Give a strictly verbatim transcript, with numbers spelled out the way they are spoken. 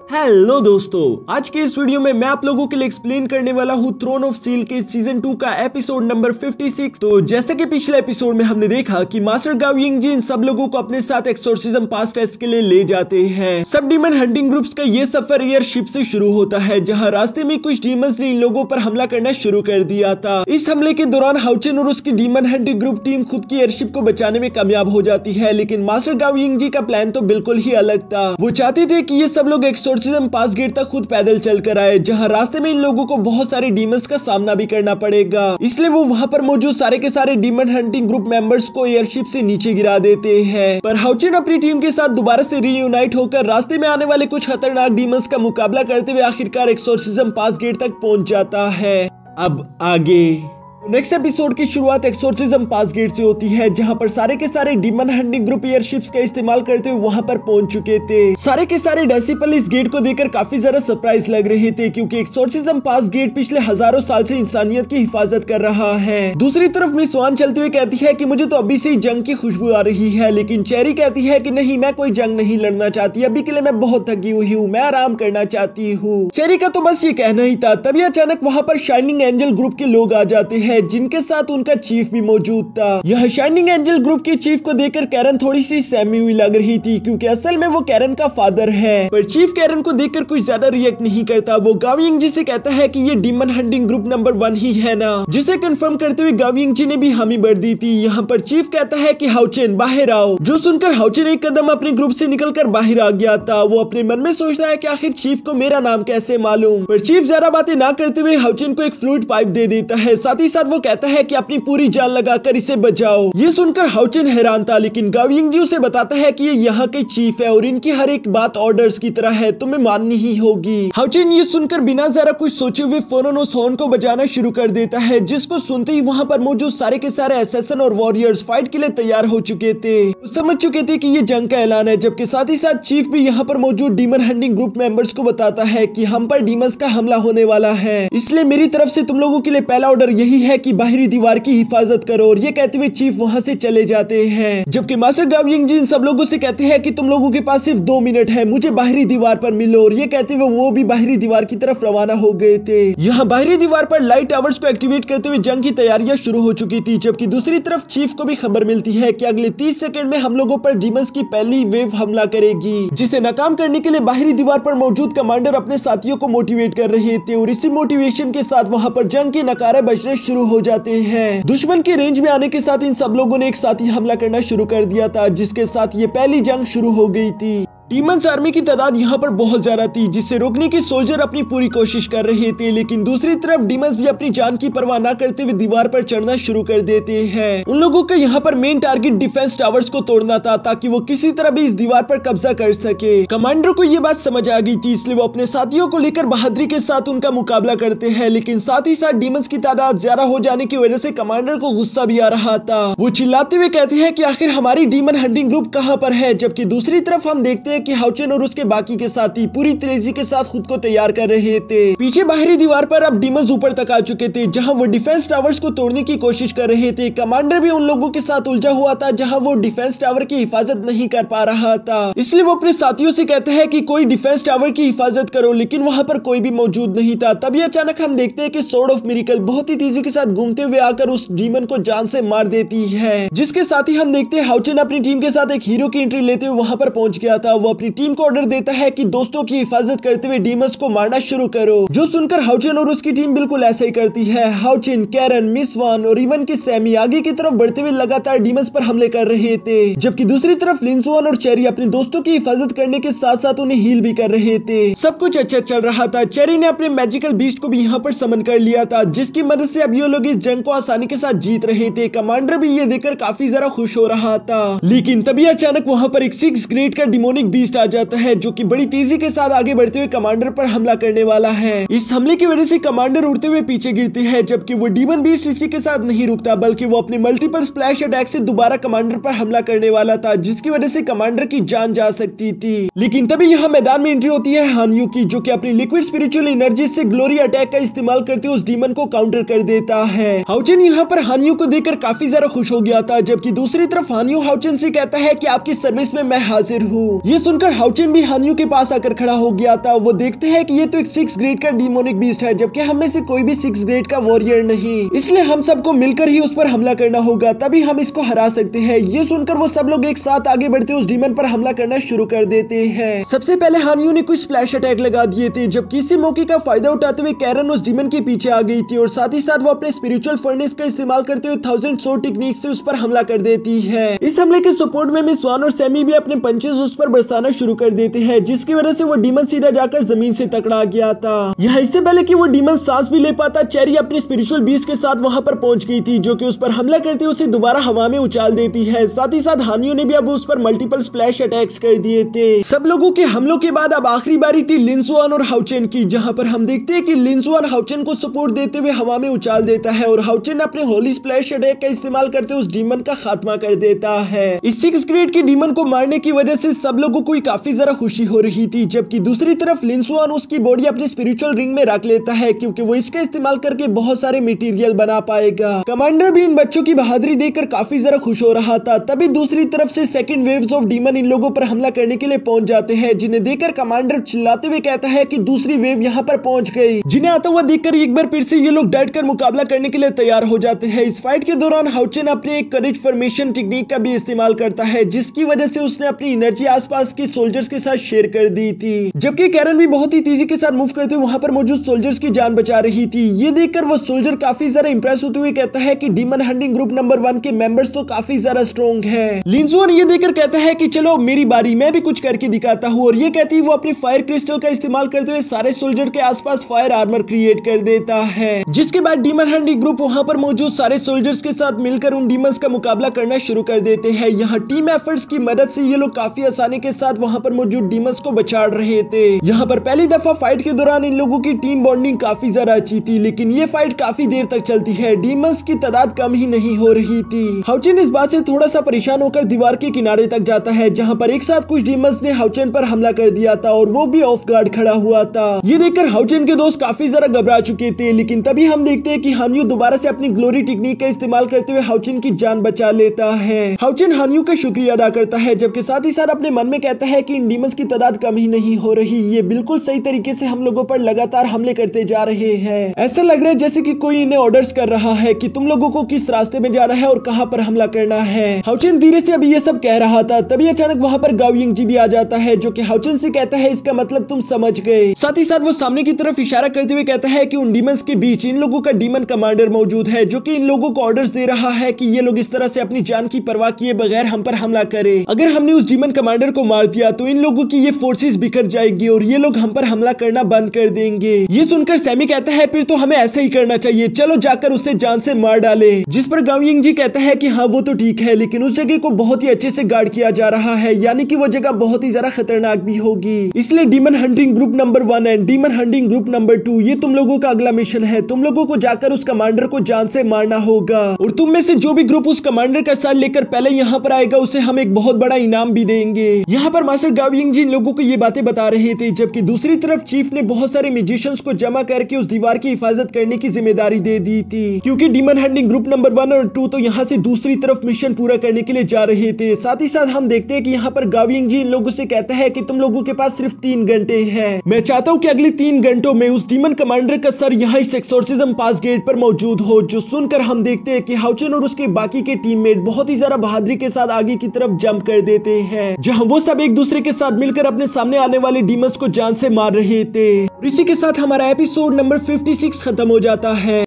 Hello दोस्तों, आज के इस वीडियो में मैं आप लोगों के लिए एक्सप्लेन करने वाला हूँ थ्रोन ऑफ स्टील के सीजन टू का एपिसोड नंबर छप्पन। तो जैसे कि पिछले एपिसोड में हमने देखा कि मास्टर गाओ यिंगजी इन सब लोगों को अपने साथ एक्सोर्सिज्म पास टेस्ट के लिए ले जाते हैं। सब डीमन हंटिंग ग्रुप्स का ये सफर एयरशिप से शुरू होता है, जहाँ रास्ते में कुछ डीमंस ने इन लोगों पर हमला करना शुरू कर दिया था। इस हमले के दौरान हाउचेन और उसकी डीमन हंटिंग ग्रुप टीम खुद की एयरशिप को बचाने में कामयाब हो जाती है, लेकिन मास्टर गाओ यिंगजी का प्लान तो बिल्कुल ही अलग था। वो चाहते थे कि ये सब लोग एक्सोर्सिज्म पास गेट तक खुद पैदल चल कर आए, जहाँ रास्ते में इन लोगों को बहुत सारे डीमंस का सामना भी करना पड़ेगा। इसलिए वो वहाँ पर मौजूद सारे के सारे डीमन हंटिंग ग्रुप मेंबर्स को एयरशिप से नीचे गिरा देते हैं। पर हाउचेन अपनी टीम के साथ दोबारा से रीयूनाइट होकर रास्ते में आने वाले कुछ खतरनाक डीमंस का मुकाबला करते हुए आखिरकार एक्सोर्सिज्म पास गेट तक पहुंच जाता है। अब आगे नेक्स्ट एपिसोड की शुरुआत एक्सोर्सिज्म पास गेट से होती है, जहां पर सारे के सारे डीमन हंटिंग ग्रुप एयरशिप्स का इस्तेमाल करते हुए वहां पर पहुंच चुके थे। सारे के सारे डेसिपल इस गेट को देखकर काफी ज्यादा सरप्राइज लग रहे थे, क्योंकि एक्सोर्सिज्म पास गेट पिछले हजारों साल से इंसानियत की हिफाजत कर रहा है। दूसरी तरफ मिस वान चलते हुए कहती है कि मुझे तो अभी से ही जंग की खुशबू आ रही है, लेकिन चेरी कहती है कि नहीं, मैं कोई जंग नहीं लड़ना चाहती, अभी के लिए मैं बहुत थकी हुई हूँ, मैं आराम करना चाहती हूँ। चेरी का तो बस ये कहना ही था। तभी अचानक वहाँ पर शाइनिंग एंजल ग्रुप के लोग आ जाते हैं, जिनके साथ उनका चीफ भी मौजूद था। यह शाइनिंग एंजल ग्रुप के चीफ को देखकर कैरन थोड़ी सी सहमी हुई लग रही थी, क्योंकि असल में वो कैरन का फादर है। पर चीफ कैरन को देखकर कुछ ज्यादा रिएक्ट नहीं करता। वो गाओ यिंगजी से कहता है कि ये demon hunting group number one ही है ना, जिसे कंफर्म करते हुए गाओ यिंगजी ने भी हामी भर दी थी। यहाँ पर चीफ कहता है कि हाउचेन बाहर आओ, जो सुनकर हाउचेन एक कदम अपने ग्रुप से निकलकर बाहर आ गया था। वो अपने मन में सोचता है कि आखिर चीफ को मेरा नाम कैसे मालूम। पर चीफ ज्यादा बातें ना करते हुए हाउचेन को एक फ्लूइड पाइप दे देता है। साथ ही साथ वो कहता है कि अपनी पूरी जान लगाकर इसे बचाओ। ये सुनकर हाउचेन हैरान था, लेकिन गाओ यिंगजी उसे बताता है कि ये यहाँ के चीफ है और इनकी हर एक बात ऑर्डर्स की तरह है, तुम्हें माननी ही होगी। हाउचेन ये सुनकर बिना जरा कुछ सोचे हुए फौरन उस हॉर्न को बजाना शुरू कर देता है, जिसको सुनते ही वहाँ पर मौजूद सारे के सारे असैसिन और वॉरियर्स फाइट के लिए तैयार हो चुके थे। वो समझ चुके थे कि ये जंग का ऐलान है, जबकि साथ ही साथ चीफ भी यहाँ पर मौजूद डीमन हंटिंग ग्रुप मेंबर्स को बताता है कि हम पर डीमंस का हमला होने वाला है, इसलिए मेरी तरफ से तुम लोगों के लिए पहला ऑर्डर यही है कि बाहरी दीवार की हिफाजत करो। और ये कहते हुए चीफ वहां से चले जाते हैं, जबकि मास्टर गाओ यिंगजी इन सब लोगों से कहते हैं कि तुम लोगों के पास सिर्फ दो मिनट है, मुझे बाहरी दीवार पर मिलो। और ये कहते हुए वो भी बाहरी दीवार की तरफ रवाना हो गए थे। यहाँ बाहरी दीवार पर लाइट टावर्स को एक्टिवेट करते हुए जंग की तैयारियां शुरू हो चुकी थी, जबकि दूसरी तरफ चीफ को भी खबर मिलती है कि अगले तीस सेकंड में हम लोगों पर डीमंस की पहली वेव हमला करेगी, जिसे नाकाम करने के लिए बाहरी दीवार पर मौजूद कमांडर अपने साथियों को मोटिवेट कर रहे थे। और इसी मोटिवेशन के साथ वहाँ पर जंग के नकारे बजने शुरू हो जाते हैं। दुश्मन के रेंज में आने के साथ इन सब लोगों ने एक साथ ही हमला करना शुरू कर दिया था, जिसके साथ ये पहली जंग शुरू हो गई थी। डीमंस आर्मी की तादाद यहाँ पर बहुत ज्यादा थी, जिसे रोकने की सोल्जर अपनी पूरी कोशिश कर रहे थे, लेकिन दूसरी तरफ डीमंस भी अपनी जान की परवाह न करते हुए दीवार पर चढ़ना शुरू कर देते हैं। उन लोगों का यहाँ पर मेन टारगेट डिफेंस टावर्स को तोड़ना था, ताकि वो किसी तरह भी इस दीवार पर कब्जा कर सके। कमांडर को ये बात समझ आ गई थी, इसलिए वो अपने साथियों को लेकर बहादुरी के साथ उनका मुकाबला करते हैं, लेकिन साथ ही साथ डीमंस की तादाद ज्यादा हो जाने की वजह से कमांडर को गुस्सा भी आ रहा था। वो चिल्लाते हुए कहते हैं कि आखिर हमारी डीमन हंटिंग ग्रुप कहाँ पर है, जबकि दूसरी तरफ हम देखते हैं कि हाउचेन और उसके बाकी के साथी पूरी तेजी के साथ खुद को तैयार कर रहे थे। पीछे बाहरी दीवार पर अब डीमंस ऊपर तक आ चुके थे, जहां वो डिफेंस टावर्स को तोड़ने की कोशिश कर रहे थे। कमांडर भी उन लोगों के साथ उलझा हुआ था, जहां वो डिफेंस टावर की हिफाजत नहीं कर पा रहा था। इसलिए वो अपने साथियों से कहते हैं कि कोई डिफेंस टावर की हिफाजत करो, लेकिन वहां पर कोई भी मौजूद नहीं था। तभी अचानक हम देखते हैं कि स्वॉर्ड ऑफ मिरेकल बहुत ही तेजी के साथ घूमते हुए आकर उस डीमन को जान से मार देती है, जिसके साथ ही हम देखते हैं हाउचेन अपनी टीम के साथ एक हीरो की एंट्री लेते हुए वहां पर पहुंच गया था। वो अपनी टीम को ऑर्डर देता है कि दोस्तों की हिफाजत करते हुए डीमंस को मारना शुरू करो, जो सुनकर हाउचेन और उसकी टीम बिल्कुल ऐसा ही करती है। हाउचेन, कैरन, मिस वान और इवन की सैमी आगे की तरफ बढ़ते हुए लगातार डीमंस पर हमले कर रहे थे, जबकि दूसरी तरफ लिंसुआन और चेरी अपने दोस्तों की हिफाजत करने के साथ साथ उन्हें हील भी कर रहे थे। सब कुछ अच्छा चल रहा था। चेरी ने अपने मैजिकल बीस्ट को भी यहाँ पर समन कर लिया था, जिसकी मदद से अब ये लोग इस जंग को आसानी के साथ जीत रहे थे। कमांडर भी ये देखकर काफी ज्यादा खुश हो रहा था, लेकिन तभी अचानक वहाँ पर एक सिक्स ग्रेड का डिमोनिक बीस्ट आ जाता है, जो की बड़ी तेजी के साथ आगे बढ़ते हुए कमांडर पर हमला करने वाला है। इस हमले की वजह से कमांडर उड़ते हुए पीछे गिरते हैं, जबकि वो डीमन बीस्ट इसी के साथ नहीं रुकता, बल्कि वो अपने मल्टीपल स्प्लैश अटैक से दोबारा कमांडर पर हमला करने वाला था, जिसकी वजह से कमांडर की जान जा सकती थी। लेकिन तभी यहाँ मैदान में एंट्री होती है हानयू की, जो कि अपनी लिक्विड स्पिरिचुअल एनर्जी से ग्लोरी अटैक का इस्तेमाल करते हुए उस डीमन को काउंटर कर देता है। हाउचेन यहाँ पर हानयू को देखकर काफी ज्यादा खुश हो गया था, जबकि दूसरी तरफ हानयू हाउचेन से कहता है कि आपकी सर्विस में मैं हाजिर हूँ। ये सुनकर हाउचेन भी हानियो के पास आकर खड़ा हो गया था। वो देखते हैं कि ये तो एक सिक्स ग्रेड का डीमोनिक बीस्ट है, जबकि हम में से कोई भी सिक्स ग्रेड का वॉरियर नहीं, इसलिए हम सबको मिलकर ही उस पर हमला करना होगा, तभी हम इसको हरा सकते हैं। ये सुनकर वो सब लोग एक साथ आगे बढ़ते उस डीमन पर हमला करना शुरू कर देते हैं। सबसे पहले हानियो ने कुछ स्प्लैश अटैक लगा दिए थे, जबकि इसी मौके का फायदा उठाते हुए कैरन उस डीमन के पीछे आ गई थी और साथ ही साथ वो अपने स्पिरिचुअल फर्नेस का इस्तेमाल करते हुए थाउजेंड सोर्ड टेक्निक से उस पर हमला कर देती है। इस हमले के सपोर्ट में मिस वान और सैमी भी अपने पंचेस उस पर बरसाना शुरू कर देते हैं, जिसकी वजह से वो डीमन सीधा जाकर जमीन से टकरा गया था। यहाँ इससे पहले कि वो डीमन सांस भी ले पाता, चेरी अपने स्पिरिचुअल बीस्ट के साथ वहां पर पहुंच गई थी, जो कि उस पर हमला करते हुए उसे दोबारा हवा में उछाल देती है। साथ ही साथ हानियो ने भी अब उस पर मल्टीपल स्प्लैश अटैक्स कर दिए थे। सब लोगों के हमलों के बाद अब आखिरी बारी थी लिंसुआन और हाउचेन की, जहां पर हम देखते हैं कि लिंसुआन हाउचेन को सपोर्ट देते हुए हवा में उछाल देता है और हाउचेन अपने होली स्प्लैश अटैक का इस्तेमाल करते उस डीमन का खात्मा कर देता है। इस सिक्स ग्रेड के डीमन को मारने की वजह से सब लोगों को काफी ज्यादा खुशी हो रही थी, जबकि दूसरी तरफ लिंसुआन उसकी बॉडी अपने स्पिरिचुअल रिंग में रख लेता है, क्योंकि वो इसका इस्तेमाल करके बहुत सारे मटेरियल बना पाएगा। कमांडर भी इन बच्चों की बहादुरी देखकर काफी ज्यादा खुश हो रहा था। तभी दूसरी तरफ से सेकंड वेव्स ऑफ डीमन इन लोगों पर हमला करने के लिए पहुंच जाते हैं, जिन्हें देखकर कमांडर चिल्लाते हुए कहता है कि दूसरी वेव यहाँ पर पहुंच गई। जिन्हें आता हुआ देखकर एक बार फिर से ये लोग डट कर मुकाबला करने के लिए तैयार हो जाते हैं। इस फाइट के दौरान हाउचेन अपने एक करेज फॉर्मेशन टेक्निक का भी इस्तेमाल करता है, जिसकी वजह से उसने अपनी एनर्जी आसपास के सोल्जर्स के साथ शेयर कर दी थी, जबकि कैरन भी बहुत ही तेजी के साथ मूव करते हुए वहां पर मौजूद सोल्जर्स की जान बचा रही थी। ये देखकर वो सोल्जर काफी ज्यादा इंप्रेस होते हुए कहता है कि demon hunting group number one के मेंबर्स तो काफी ज्यादा स्ट्रॉन्ग है। लिंसुआन ये देखकर कहता है कि चलो मेरी बारी, मैं भी कुछ करके दिखाता हूँ, और ये कहती वो अपनी फायर क्रिस्टल का इस्तेमाल करते हुए सारे सोल्जर के आसपास फायर आर्मर क्रिएट कर देता है, जिसके बाद डीमन हंटिंग ग्रुप वहां पर मौजूद सारे सोल्जर्स के साथ मिलकर उन डीमंस का मुकाबला करना शुरू कर देते हैं। यहाँ टीम एफर्ट्स की मदद से ये लोग काफी आसानी के साथ वहां पर मौजूद डीमंस को बचाड़ रहे थे। यहाँ पर पहली दफा फाइट के दौरान इन लोगों की टीम बॉन्डिंग काफी ज्यादा अच्छी थी, लेकिन ये फाइट काफी देर तक चलती है। डीमंस की तादाद कम ही नहीं हो रही थी। हाउचेन इस बात से थोड़ा सा परेशान होकर दीवार के किनारे तक जाता है, जहाँ पर एक साथ कुछ डीमंस ने हाउचेन पर हमला कर दिया था और वो भी ऑफ गार्ड खड़ा हुआ था। ये देखकर हाउचेन के दोस्त काफी ज्यादा घबरा चुके थे, लेकिन तभी हम देखते हैं कि हानियो दोबारा से अपनी ग्लोरी टेक्निक का इस्तेमाल करते हुए हाउचेन की जान बचा लेता है। हाउचेन हानियो का शुक्रिया अदा करता है, जबकि साथ ही साथ अपने मन में कहता है कि इन डीमंस की तादाद कम ही नहीं हो रही, ये बिल्कुल सही तरीके से हम लोगों पर लगातार हमले करते जा रहे हैं। ऐसा लग रहा है जैसे कि कोई इन्हें ऑर्डर्स कर रहा है कि तुम लोगों को किस रास्ते में जाना है और कहां पर हमला करना है। हाउचेन धीरे से अभी ये सब कह रहा था, तभी अचानक वहां पर गाओ यिंग जी भी आ जाता है, जो कि हाउचेन से कहता है इसका मतलब तुम समझ गए। साथ ही साथ वो सामने की तरफ इशारा करते हुए कहता है कि उन डीमंस के बीच इन लोगों का डीमन कमांडर मौजूद है, जो कि इन लोगों को ऑर्डर्स दे रहा है कि ये लोग इस तरह से अपनी जान की परवाह किए बगैर हम पर हमला करें। अगर हमने उस डीमन कमांडर को मार दिया तो इन लोगों की ये फोर्सेस बिखर जाएगी और ये लोग हम पर हमला करना बंद कर देंगे। ये सुनकर सैमी कहता है फिर तो हमें ऐसा ही करना चाहिए, चलो जाकर उसे जान से मार डाले। जिस पर गाओ यिंग जी कहता है कि हाँ वो तो ठीक है, लेकिन उस जगह को बहुत ही अच्छे से गार्ड किया जा रहा है, यानी कि वो जगह बहुत ही ज्यादा खतरनाक भी होगी। इसलिए demon hunting group number one and demon hunting group number two ये तुम लोगों का अगला मिशन है। तुम लोगों को जाकर उस कमांडर को जान से मारना होगा, और तुम में से जो भी ग्रुप उस कमांडर का साथ लेकर पहले यहाँ पर आएगा उसे हम एक बहुत बड़ा इनाम भी देंगे। यहाँ पर मास्टर गाओ यिंग जी इन लोगों को ये बातें बता रहे थे, जबकि दूसरी तरफ चीफ ने बहुत सारे म्यूजिशियंस को जमा करके उस दीवार की हिफाजत करने की जिम्मेदारी दे दी थी, क्योंकि demon hunting group number one और टू तो यहाँ से दूसरी तरफ मिशन पूरा करने के लिए जा रहे थे। साथ ही साथ हम देखते हैं कि यहाँ पर गाओ यिंग जी इन लोगों से कहता है कि तुम लोगों के पास सिर्फ तीन घंटे हैं। मैं चाहता हूँ कि अगले तीन घंटों में उस डीमन कमांडर का सर यहाँ इस एक्सोर्सिज्म पास गेट पर मौजूद हो। जो सुनकर हम देखते हैं कि हाउचेन और उसके बाकी के टीममेट बहुत ही ज्यादा बहादुरी के साथ आगे की तरफ जंप कर देते हैं, जहाँ वो सब एक दूसरे के साथ मिलकर अपने सामने आने वाले डीमंस को जान से मार रहे थे। इसी के साथ हमारा एपिसोड नंबर फिफ्टी सिक्स खत्म हो जाता है।